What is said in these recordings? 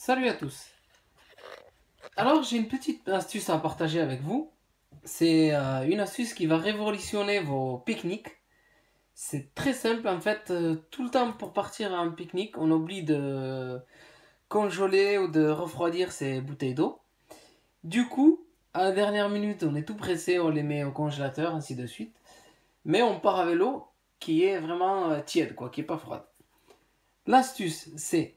Salut à tous. Alors j'ai une petite astuce à partager avec vous. C'est une astuce qui va révolutionner vos pique-niques. C'est très simple en fait. Tout le temps pour partir à un pique-nique, on oublie de congeler ou de refroidir ses bouteilles d'eau. Du coup, à la dernière minute, on est tout pressé, on les met au congélateur, ainsi de suite. Mais on part avec l'eau qui est vraiment tiède, quoi, qui est pas froide. L'astuce, c'est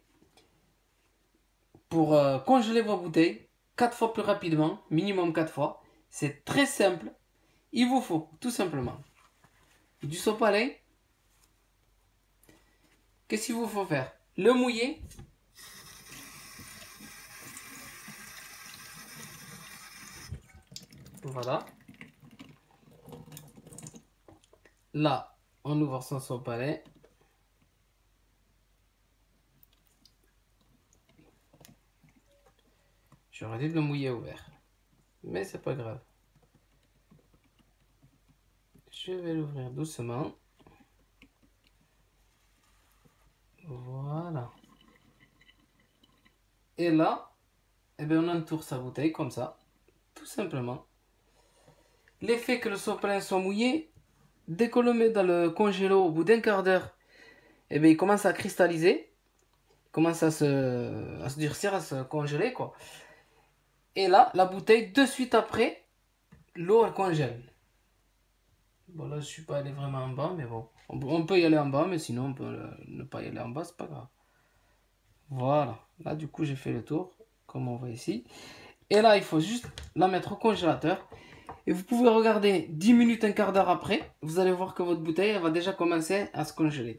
pour congeler vos bouteilles 4 fois plus rapidement, minimum 4 fois. C'est très simple. Il vous faut tout simplement du sopalin. Qu'est-ce qu'il vous faut faire? Le mouiller. Voilà. Là, on ouvre son sopalin. J'aurais dû le mouiller ouvert. Mais c'est pas grave. Je vais l'ouvrir doucement. Voilà. Et là, eh bien, on entoure sa bouteille comme ça. Tout simplement. L'effet que le sopalin soit mouillé, dès qu'on le met dans le congélo au bout d'un quart d'heure, eh bien, il commence à cristalliser. Il commence à se durcir, à se congeler, quoi. Et là, la bouteille, de suite après, l'eau, elle congèle. Bon, là, je suis pas allé vraiment en bas, mais bon. On peut y aller en bas, mais sinon, on peut ne pas y aller en bas, c'est pas grave. Voilà. Là, du coup, j'ai fait le tour, comme on voit ici. Et là, il faut juste la mettre au congélateur. Et vous pouvez regarder 10 minutes, un quart d'heure après. Vous allez voir que votre bouteille, elle va déjà commencer à se congeler.